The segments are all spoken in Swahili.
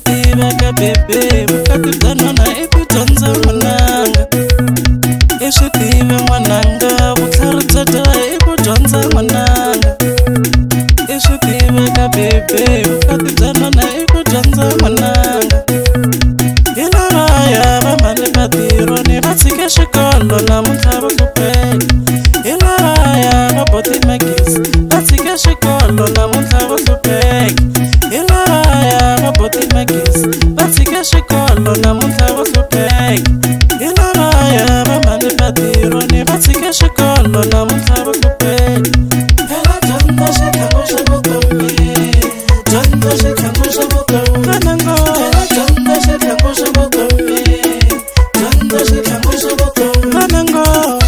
tiva ka bebe vukati bya nwana I ku dyondza n'wananga I swi tiva n'wananga vutlhari bya dyoha I ku dyondza n'wananga I swi tiva ka bebe vukati bya nwana I ku dyondza n'wananga hi lavaya va mali vatirho ni va tshike xikolo namuntlha va hlupheka hi lavaya va boti magisi va tshike xikolo namuntlha va hlupheka hi lavaya va boti magisi va tshike xikolo namuntlha va hlupheka hi lavaya va mali vatirho ni va tshike xikolo namuntlha va hlupheka phela dyondza xitlhangu xa vutomi dyondza xitlhangu xa vutomi vanango phela dyondza xitlhangu xa vutomi dyondza xitlhangu xa vutomi vanango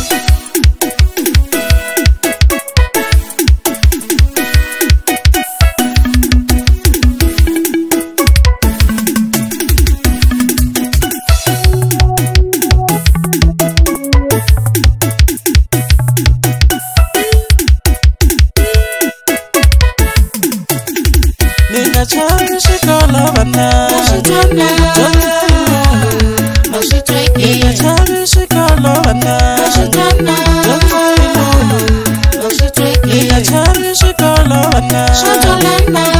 Chavi xikolo vana Chavi xikolo vana Chavi xikolo vana